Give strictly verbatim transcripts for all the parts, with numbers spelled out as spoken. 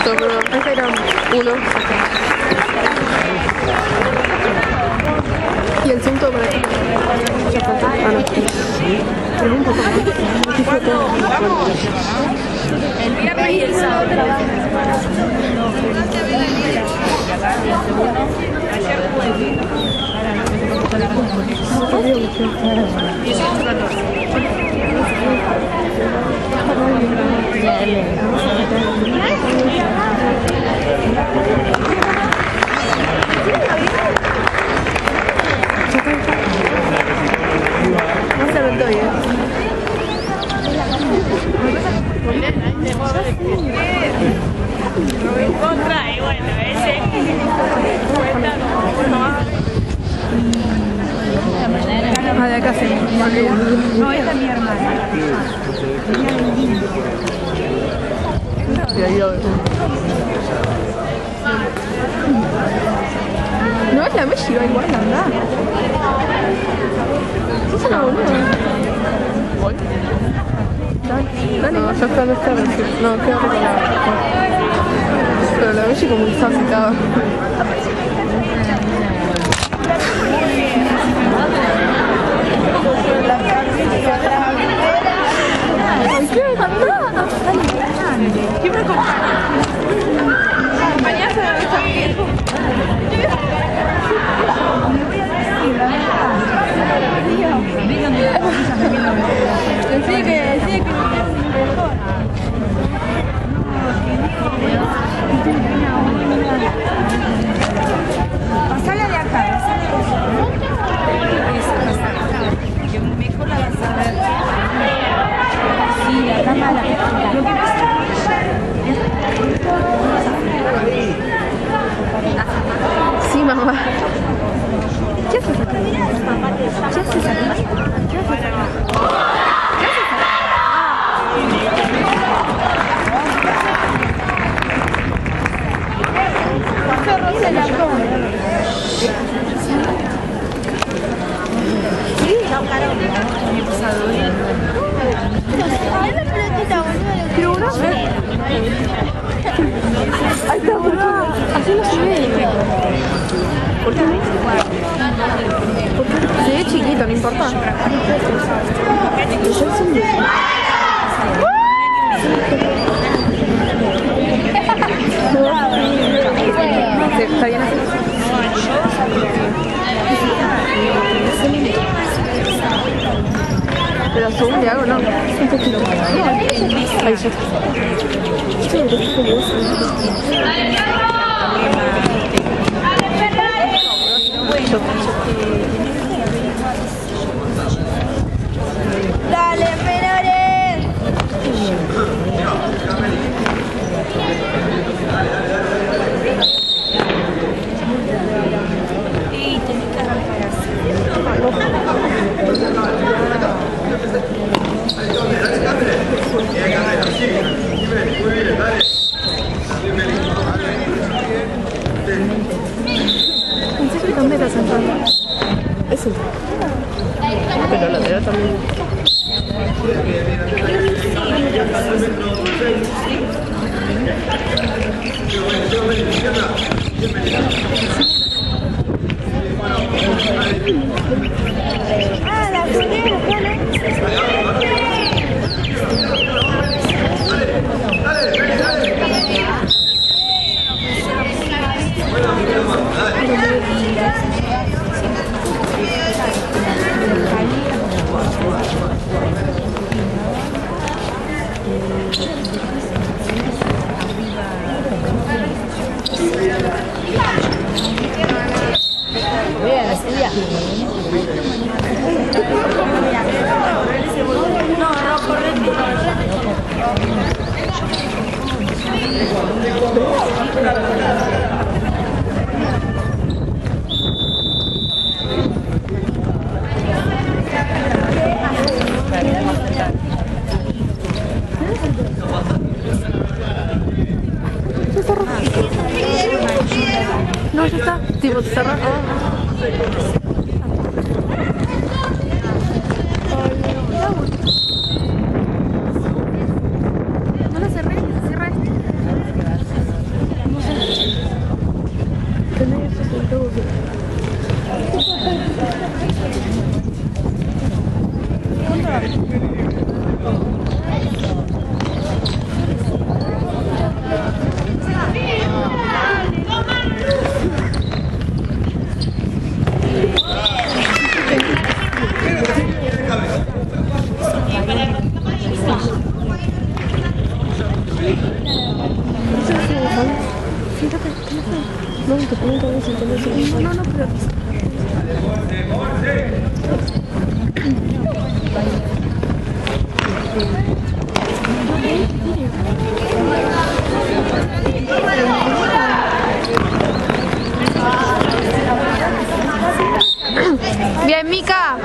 Esto, pero ese era uno. Y el cinto para aquí. Ya está. Ah, no. Pero un poco más. El viernes y el sábado. Ayer jueves. dieciocho catorce. No se lo doy, ¿eh? Rubén contra y bueno, ese cuenta Ah, de acá sí. no, esta es mi hermana. Y ahí lo veo. No es la Messi, va igual, anda. Sos una boluda. ¿Voy? Dale, dale. No, ya está, no está. No, quédate con la... Pero la Messi como que está citada. Ay, qué encantada. ¿Quién me acompaña? Mañana se va a estar sigue, sigue. Pasala de acá, pasala de acá. Que mejor la vas a ver. Sí, la cámara. Lo que pasa Sí, mamá. ¿Qué haces acá? ¿Qué haces acá? ¿Qué haces acá? Pero una vez. Ahí está, boludo. Así no se ve. ¿Por qué no? Porque se ve chiquito, no importa. Sí, está bien así. Pero zoom le hago, no. Un poquito. Ahí ya está. dale, menores. Y tenés que arrancar así. Pensé que también era sentado. Eso. Pero la de también. Ah, la primera, No, ya está. Tipo, cerrar. No lo cerré, se cierra este. Fíjate, no, te pregunto a ver si tenés el... No, no, pero... Bien, Mica.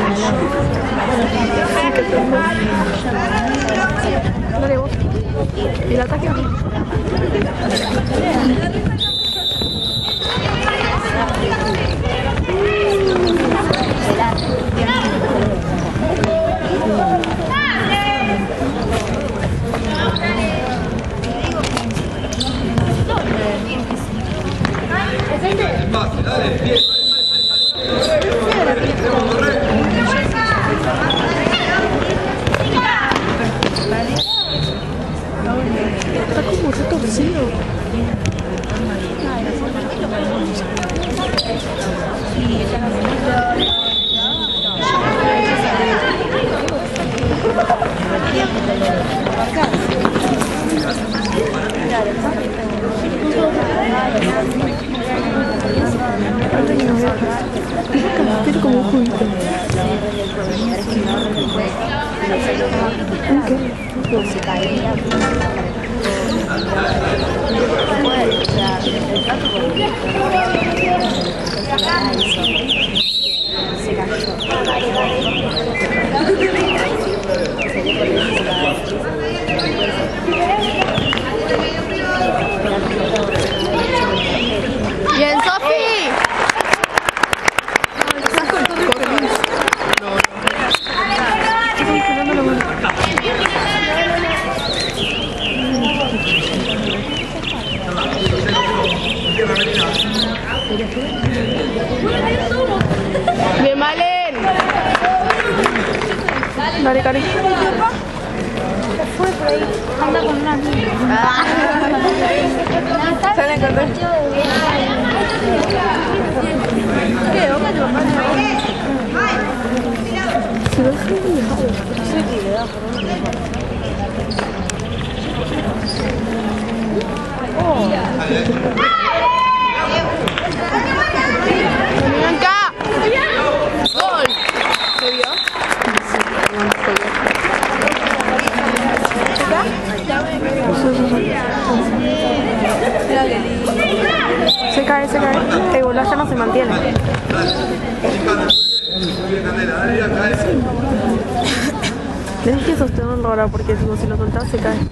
Dale vos. ¿Y el ataque? Dale, bien. Está como retorcido. Tiene como un juguito. Bien, Sofi. Bien, Malen. Dale, Cari. Fue por ahí, anda con una amiga. Se le encontré. ¿Qué? ¿Dónde te lo mandan? Se lo dejan dejado. Sí, le da por un oh. ¡Acá! ¡Gol! ¿Se vio? Sí, no se vio. Se cae, se cae. El bola ya no se mantiene. Tienes que sostenerlo ahora porque si no, si lo soltás se cae.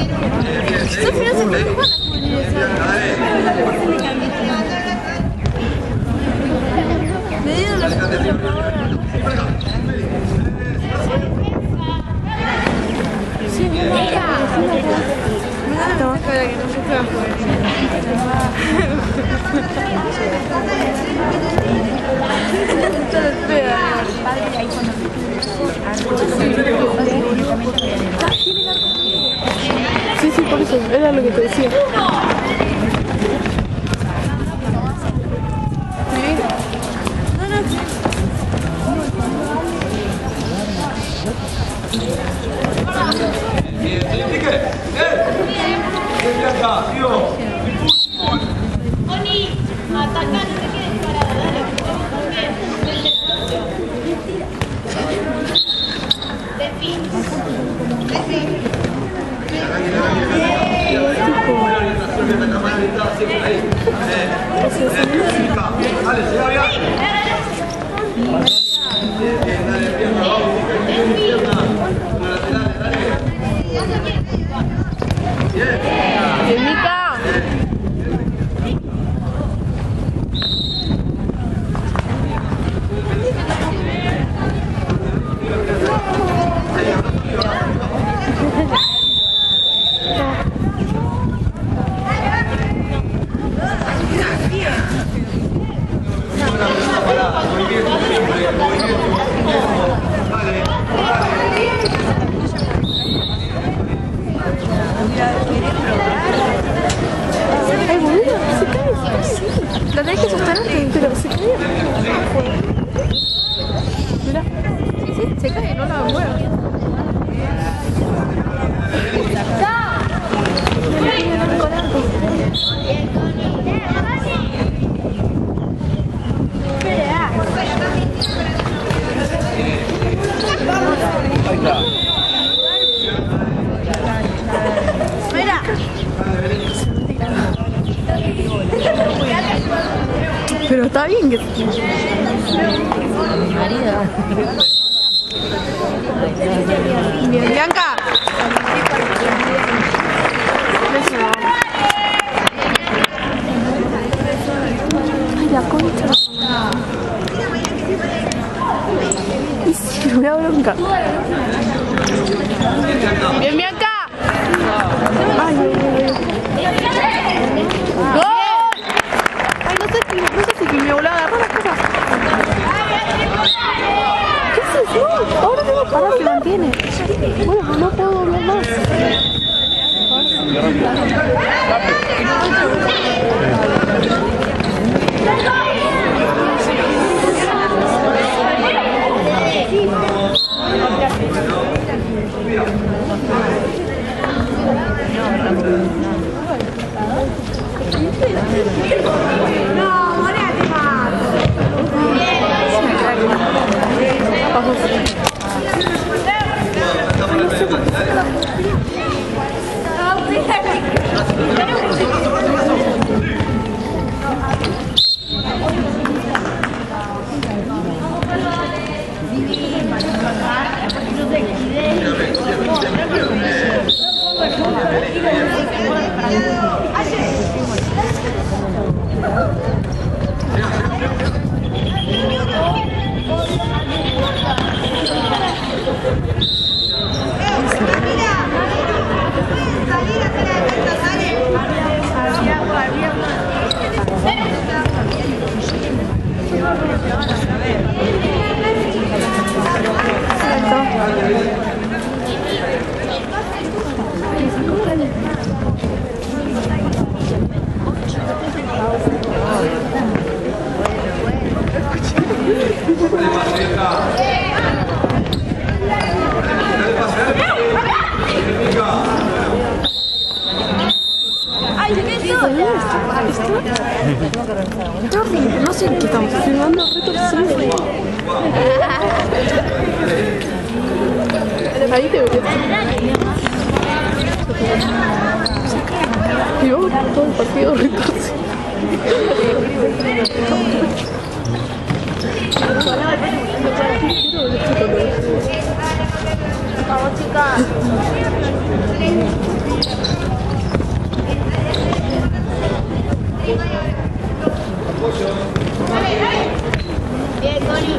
Sí, no, espera que no se pueda jugar. Sí, sí, por eso, era lo que te decía. Oni, atacante, te quedes parada, dale. Defi. Defi. Dale, siga bien. Bien, Mica. Pero está bien que... Bien, Bianca. Ay, la concha. Y si me da bronca. Bien, Bianca. Ay, ay, ay. ¡Gol! Ay, no sé si, no sé si me voló a agarrar las cosas. ¿Qué es eso? Ahora tengo que parar, se mantiene. Bueno, pues no puedo doblar más. No sé qué estamos filmando, retorcido. Ahí te veo. Y vos todo el partido retorcido. Vamos, chicas. Bien, Connie.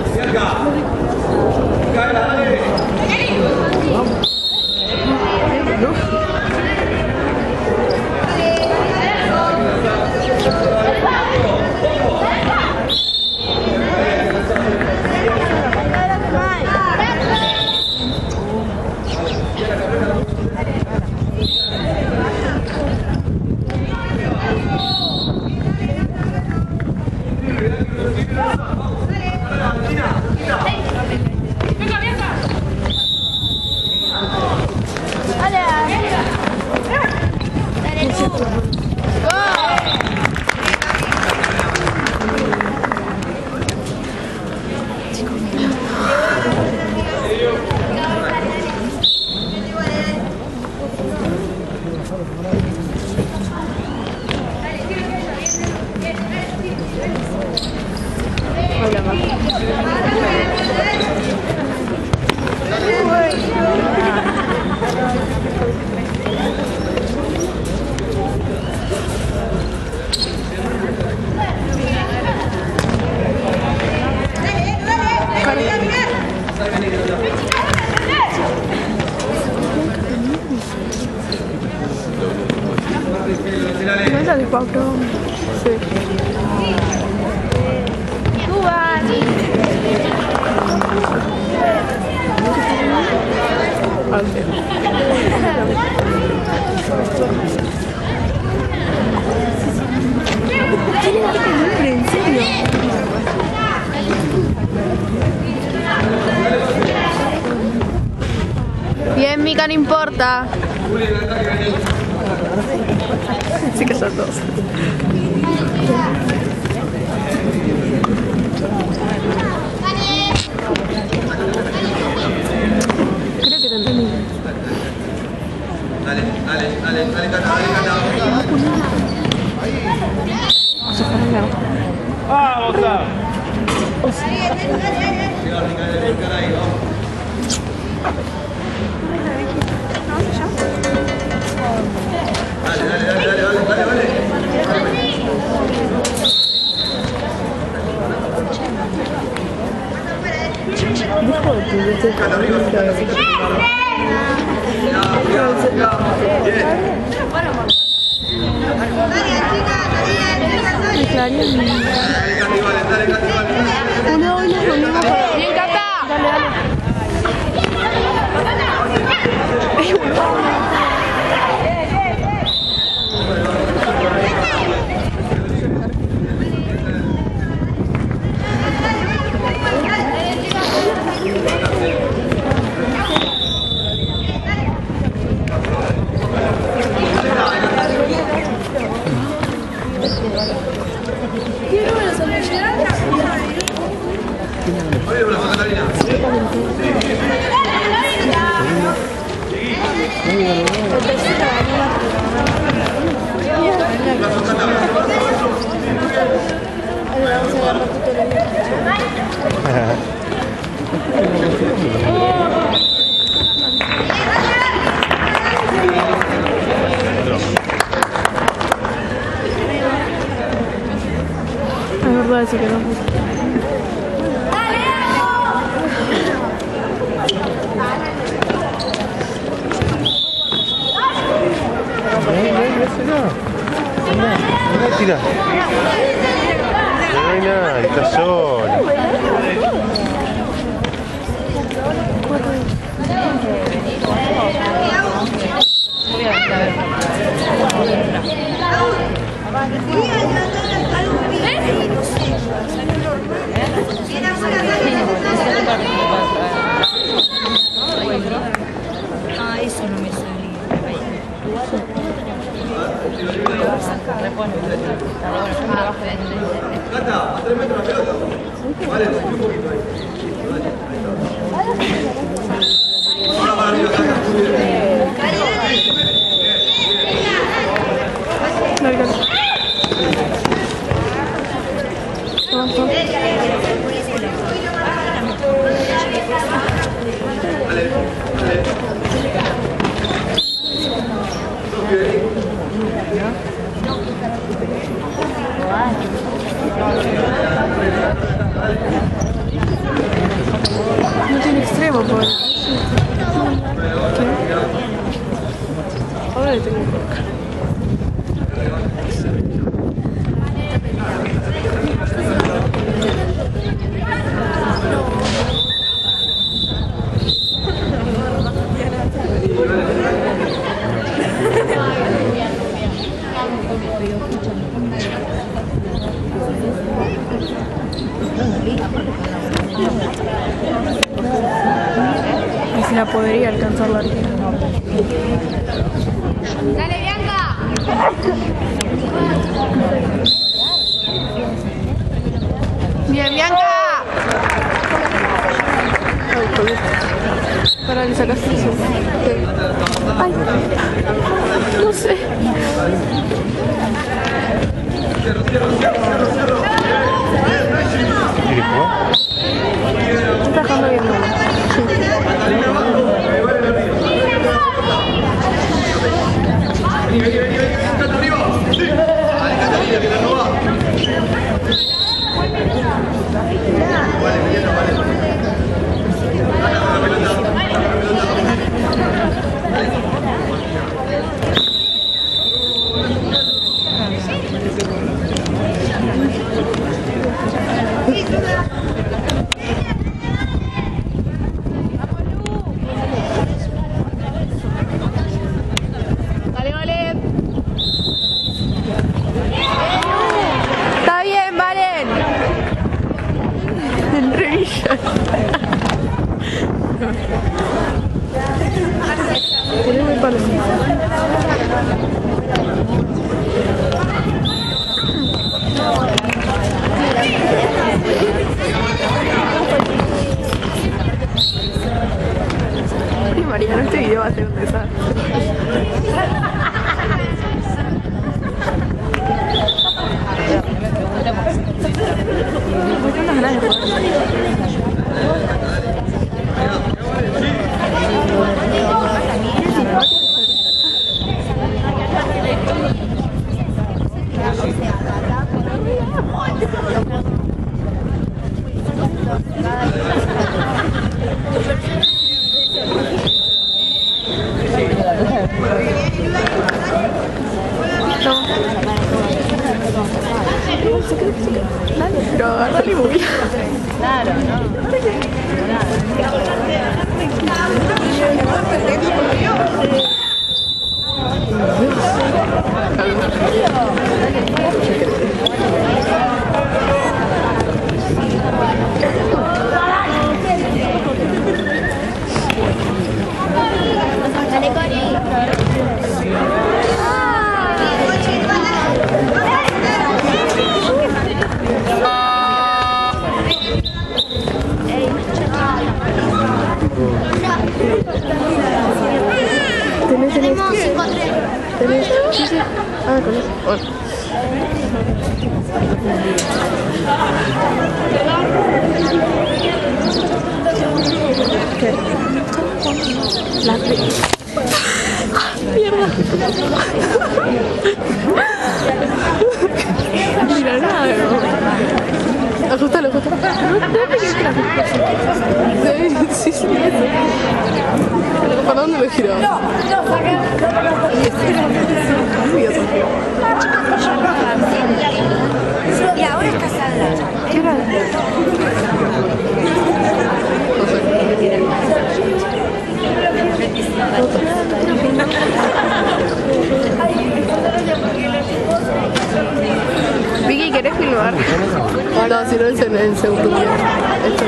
No es de cuatro. Sí. ¿En serio? Bien, Mica, no importa. Sí que son dos. Creo que te entendí. Dale, dale, dale, dale, Cata, dale, Cata. Se fue a Dale, dale, dale, dale, dale, dale, dale. Bien, Cata. Dale, dale. Oye, brazo, Catalina. Brazo, Es verdad, eso que no. Tira. No hay nada, está solo. Ah, eso no me salía. Cata, a tres metros la pelota. Vale, te un poquito ahí. Ahora para arriba, Cata. Muy bien. Dale, dale. No tiene extremo, por. Ahora le tengo que colocar. Y si la podría alcanzar la arquera. Dale, Bianca. Bien, Bianca. Para que sacaste eso. Ay, no sé. Está dejando bien, ¿no? Vení, vení, vení, vení, Cata arriba. Sí. Dale, Catalina, que la roba. Vale, Mariana, vale. Saca la pelota. La pelota. Pero agarra y movía. Claro, ¿no? Tenés, tenés, Tenemos cinco tres. tenés, sí, sí. Ah, con eso. Bueno. ¿Qué? La pe... ¡Mierda! Mira, nada, no. Ajustalo, ajustalo. No, no me quieres que la... Sí, sí, sí. ¿Para dónde me giró? No, no, saca. Y ahora está salda. ¿Qué era? Vicky, ¿querés filmar? No, si no es en el segundo video. Esto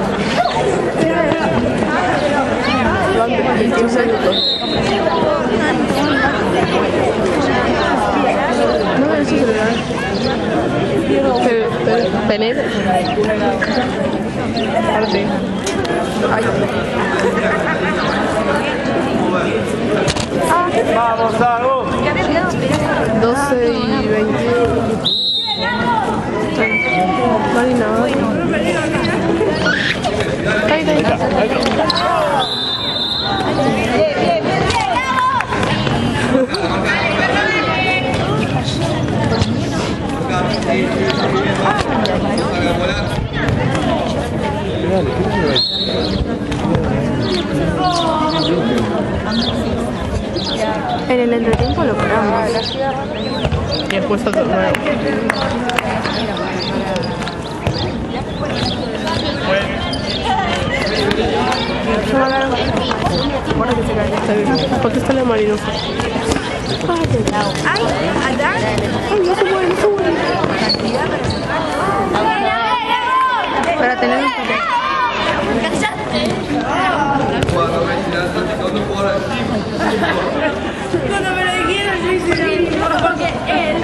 no. Van veintiún minutos. No me decís celular. Pero, pero, venir. Arte. Ay. Vamos, Dago. doce y veintiuno. Marina, ahí, ahí, ahí. En el entretiempo lo paramos. Y después otro nuevo. Yo me agarro. Ahora que se cae. Contéstale a Marino. Ay, allá. Ay, no se mueve, no se mueve. Para tener un poco. Cuando me lo dijeron, yo hice lo mismo. Porque él.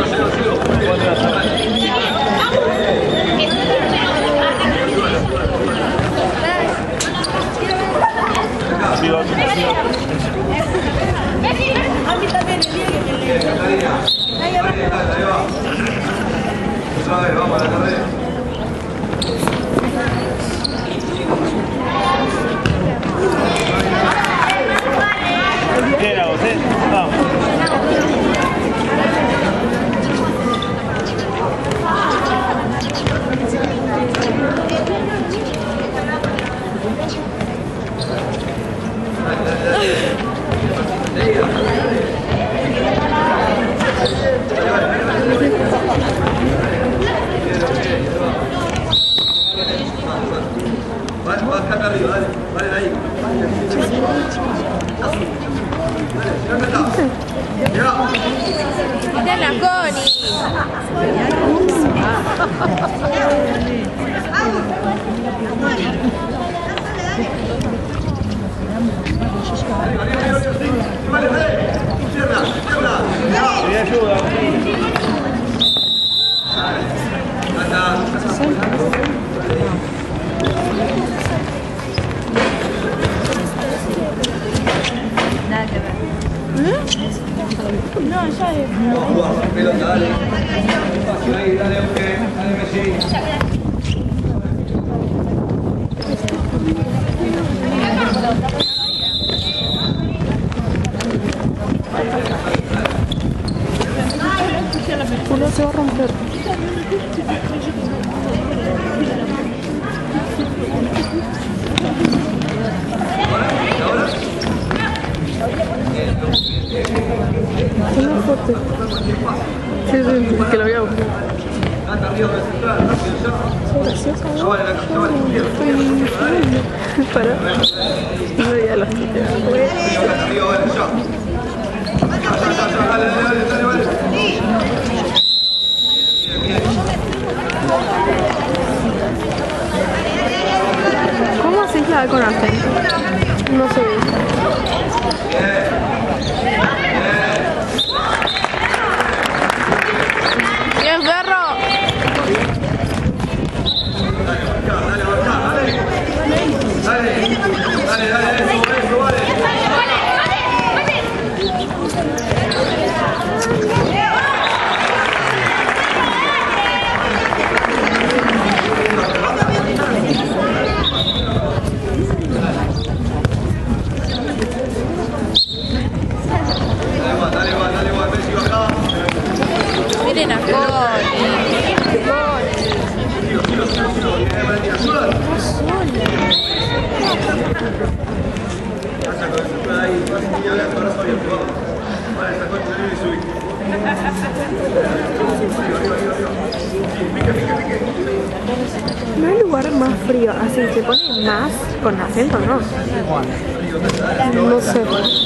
A mí también el día que me leí. Ahí abajo. Otra vez, vamos a la carrera. ¿Qué era vos, eh? Vamos. Vas acá arriba, dale, dale ahí. Dale, acá está. Mirá. Mirá la Connie. Vale, vale. Izquierda, izquierda. Me ayuda. Nada que ver. No, ya es. Jugamos, pelota, dale. Espacio ahí, dale, ok. Dale, Messi. Uno se va a romper. Una foto. Sí, sí, que lo voy a buscar. Soy graciosa, ¿no? Estoy... Para. No, ya lo estoy. ¿Cómo haces la con acento? No sé. ¡Bien, perro! Dale, dale, dale, eso, eso, vale. Miren a Cori. No hay lugar más frío, así se pone más con acento, ¿no? No sé.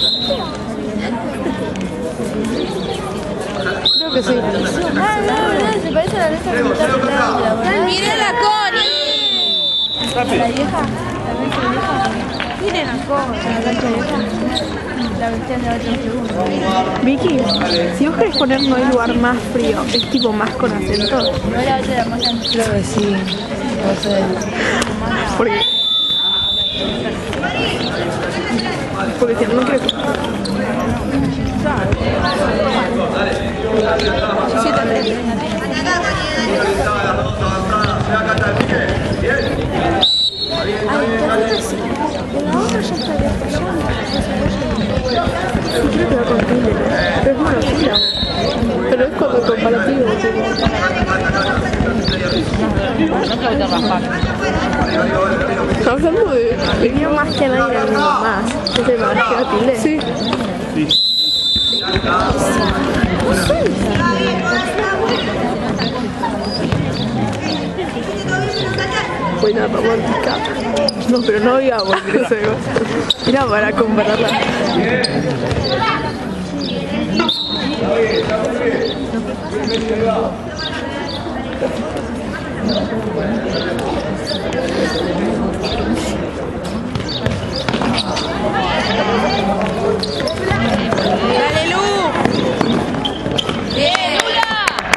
Creo que sí. Ah, no, no, se parece a la letra que está pegada de la verdad. ¡Miren a Cori! ¿La vieja? ¿La vieja vieja? Miren a Cori, la cancha vieja. La vestían de ocho segundos. Vicky, si vos querés poner no hay lugar más frío, es tipo más con acento. No era ocho de la mañana. Creo que sí. No sé. Porque... Porque si no creo que... Sí, también. Ay, ¿qué haces? La otra ya está abierta. Sí, creo que va con Tinder, pero es bueno, sí. Pero es como comparativo, tipo. Hablando de... Venía más que nadie al mundo más. ¿Qué se llama? ¿Qué Tilde? Sí. Sí. Buena romántica. No, pero no había volver ese gozo. Era para compararla. ¡Dale, Lu! ¡Bien, Lula!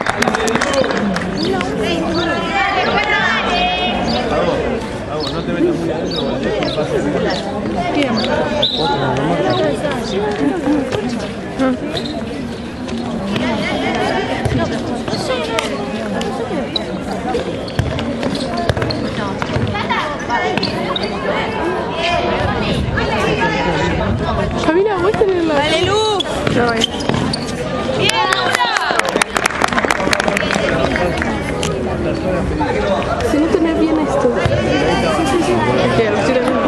No te metas muy adentro. Bien. Camila, muéstrenla. ¡Dale, Lu! No, eh. ¡Bien, Lula! Si no tenés bien esto. Sí, sí, sí. Que lo estoy haciendo.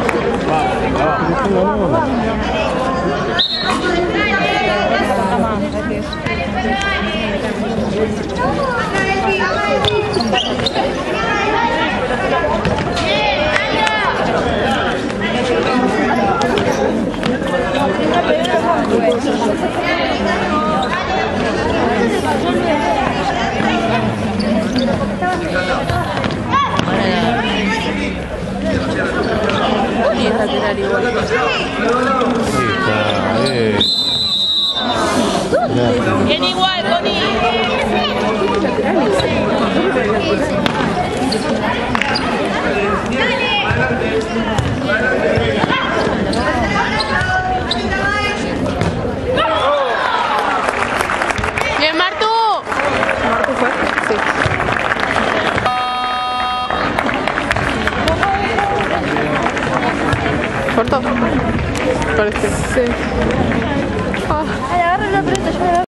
Y es lateral igual. Bien igual, Connie. ¡Bien, Martu! ¿Martu fue? Sí. ¿Corto? Parece. Sí. Ah. Ay, agarra la pelota, yo la